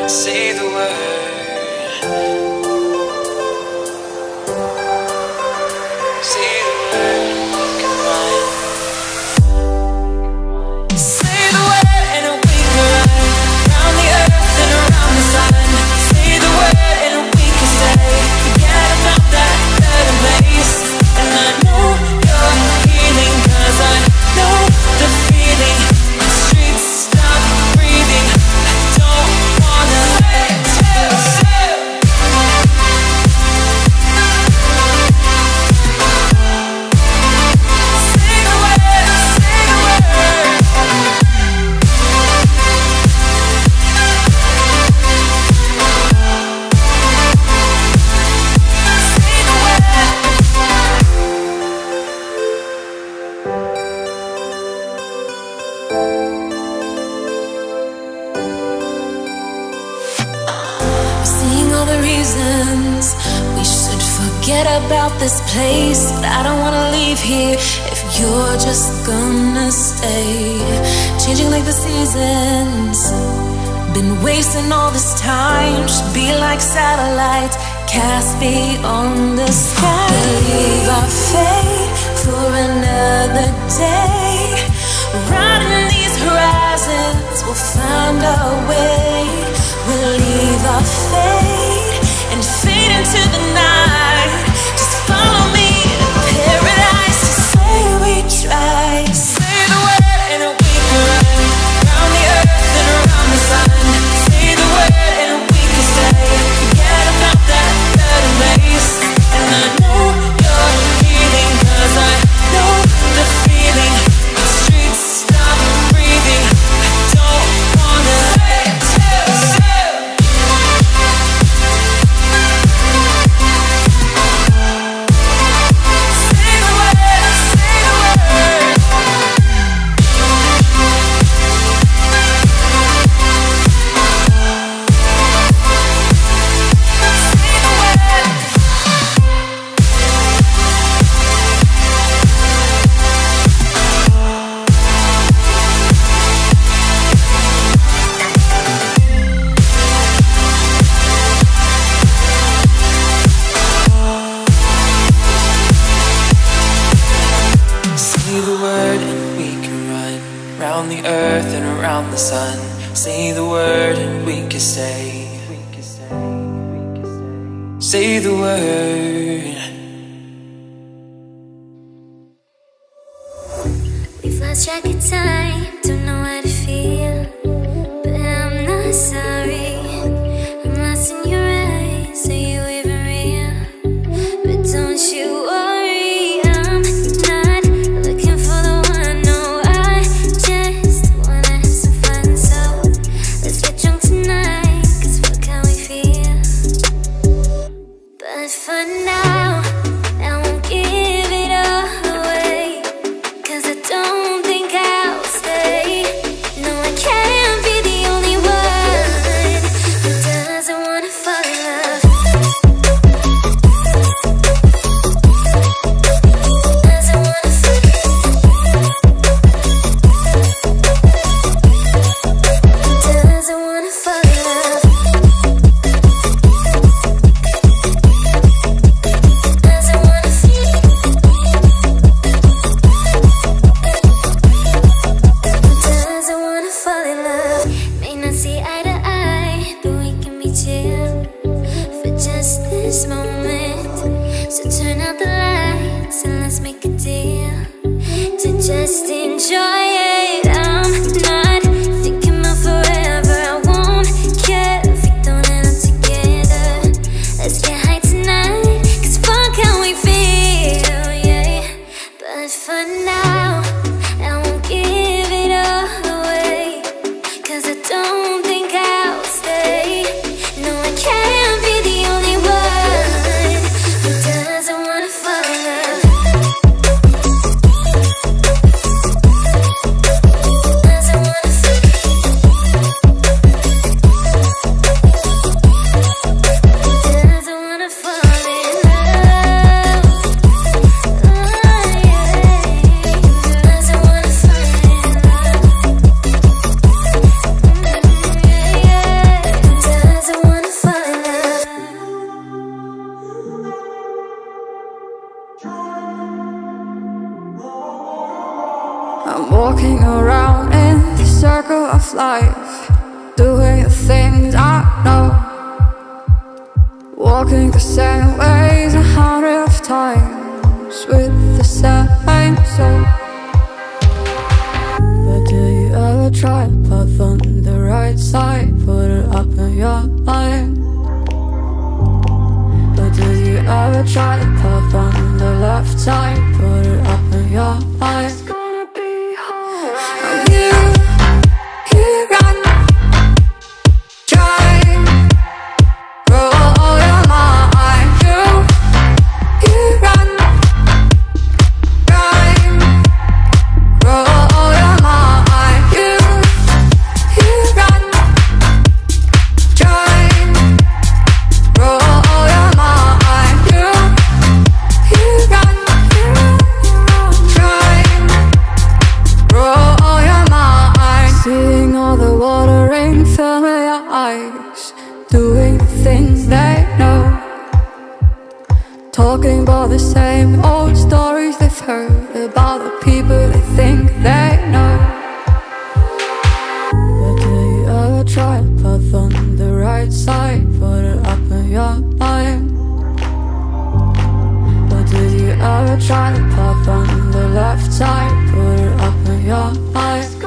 Say the word. Say the word. Goodbye. Say the word and we can run around the earth and around the sun. Say the word and we can stay. Forget about that better place. And I know you're healing, 'cause I know the feeling. The streets stop breathing. I don't wanna let you say. Say the word, say the word. Say the word. Seeing all the reasons we should forget about this place, but I don't wanna leave here if you're just gonna stay. Changing like the seasons, been wasting all this time. Should be like satellites cast beyond the sky. Leave our fate for another day. Riding these horizons, we'll find our way. We'll leave our fate and fade into the night. Just follow me to paradise. Just say we try. Say the word and we can run around the earth and around the sun. Say the word and we can stay. Forget about that better place. And I know you're healing, 'cause I know the feeling. The streets stop breathing. I don't wanna let you say. Say the word, say the word. Say the word. Say the word and we can run round the earth and around the sun. Say the word and we can stay. Say the word. We've lost track of time, don't know how to feel, but I'm not sorry. I'm lost in your eyes, are you even real? But don't you worry, I'm not looking for the one. No, I just wanna have some fun. So let's get drunk tonight, 'cause fuck how we feel. But for now, I won't give it all away, 'cause I don't think I'll stay. No, I can't be the only one who doesn't wanna fall in love. Doesn't wanna fall in love. Doesn't wanna fall in love. Doesn't wanna feel. Doesn't wanna fall in love. May not see eye to eye, but we can be chill for just this moment. So turn out the lights and let's make a deal to just enjoy it. I'm not thinking about forever. I won't care if we don't end up together. Let's get high tonight, 'cause fuck how we feel, yeah. But for now, I won't give it all away, 'cause I don't think I'll stay. No, I can't be the only one Walking around in the circle of life, doing the things I know, walking the same ways 100 times with the same soul. But do you ever try to path on the right side, put it up in your mind? But do you ever try to path on the left side, put it up in your mind? Doing the things they know, talking about the same old stories they've heard about the people they think they know. But do you ever try to path on the right side, put it up in your mind? But do you ever try to path on the left side, put it up in your mind?